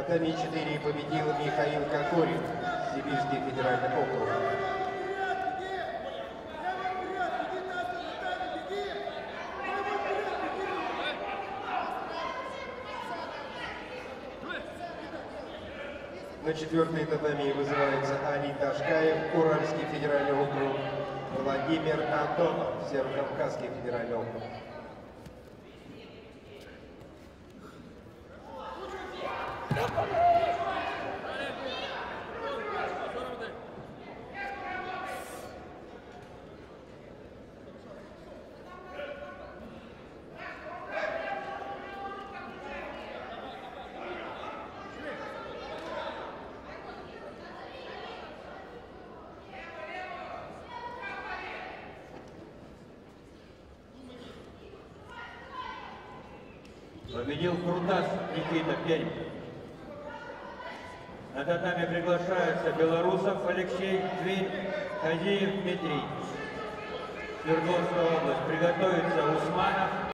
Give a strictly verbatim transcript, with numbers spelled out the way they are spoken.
татами четыре победил Михаил Кокорин, Сибирский федеральный округ. На четвертой татами вызывается Али Ташкаев, Уральский федеральный округ, Владимир Антонов, Северокавказский федеральный округ. Победил Крутас Никита Пермь. На татами приглашаются Белорусов Алексей, Тверь, Хазиев Дмитрий. Свердловская область. Приготовится Усманов.